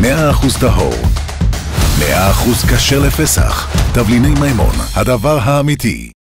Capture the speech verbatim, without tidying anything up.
מאה אחוז טהור, מאה אחוז כשר לפסח. תבליני מימון, הדבר האמיתי.